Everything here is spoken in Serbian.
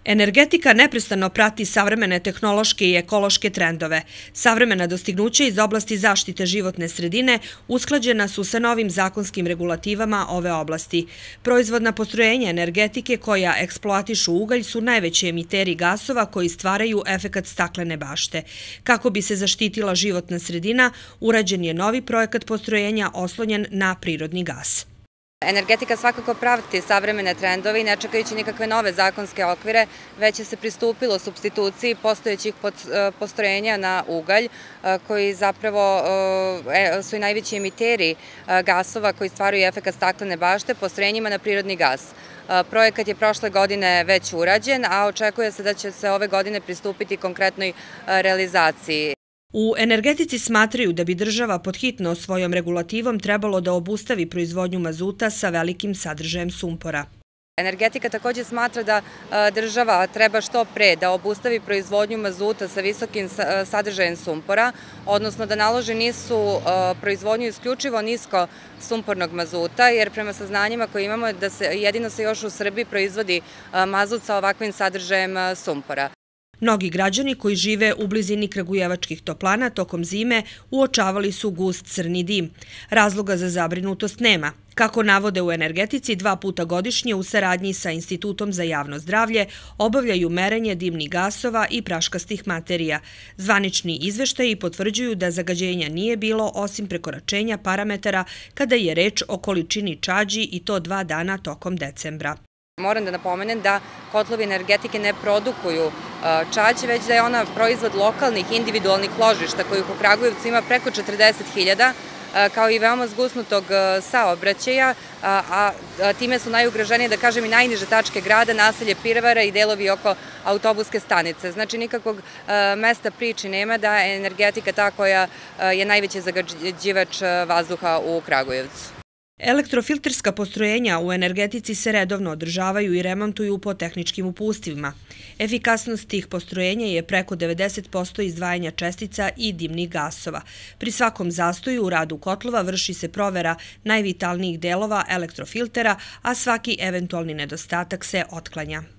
Energetika neprestano prati savremene tehnološke i ekološke trendove. Savremena dostignuća iz oblasti zaštite životne sredine usklađena su sa novim zakonskim regulativama ove oblasti. Proizvodna postrojenja energetike koja eksploatišu ugalj su najveći emiteri gasova koji stvaraju efekat staklene bašte. Kako bi se zaštitila životna sredina, urađen je novi projekat postrojenja oslonjen na prirodni gas. Energetika svakako prati savremene trendove i ne čekajući nikakve nove zakonske okvire, već je se pristupilo supstituciji postojećih postrojenja na ugalj, koji zapravo su i najveći emiteri gasova koji stvaraju efekat staklene bašte postrojenjima na prirodni gas. Projekat je prošle godine već urađen, a očekuje se da će se ove godine pristupiti konkretnoj realizaciji. U energetici smatraju da bi država pod hitno svojom regulativom trebalo da obustavi proizvodnju mazuta sa velikim sadržajem sumpora. Energetika također smatra da država treba što pre da obustavi proizvodnju mazuta sa visokim sadržajem sumpora, odnosno da naloži proizvodnju isključivo nisko sumpornog mazuta, jer prema saznanjima koje imamo da jedino se još u Srbiji proizvodi mazut sa ovakvim sadržajem sumpora. Mnogi građani koji žive u blizini kragujevačkih toplana tokom zime uočavali su gust crni dim. Razloga za zabrinutost nema. Kako navode u energetici, 2 puta godišnje u saradnji sa Institutom za javno zdravlje obavljaju merenje dimnih gasova i praškastih materija. Zvanični izveštaji potvrđuju da zagađenja nije bilo osim prekoračenja parametara kada je reč o količini čađi i to 2 dana tokom decembra. Moram da napomenem da kotlovi energetike ne produkuju čađ, već da je ona proizvod lokalnih individualnih ložišta kojih u Kragujevcu ima preko 40.000, kao i veoma zgusnutog saobraćaja, a time su najugroženije, da kažem, i najniže tačke grada, naselje Pirvara i delovi oko autobuske stanice. Znači, nikakvog mesta priči nema da je energetika ta koja je najveći zagađivač vazduha u Kragujevcu. Elektrofilterska postrojenja u energetici se redovno održavaju i remontuju po tehničkim upustvima. Efikasnost tih postrojenja je preko 90% izdvajanja čestica i dimnih gasova. Pri svakom zastoju u radu kotlova vrši se provera najvitalnijih delova elektrofiltera, a svaki eventualni nedostatak se otklanja.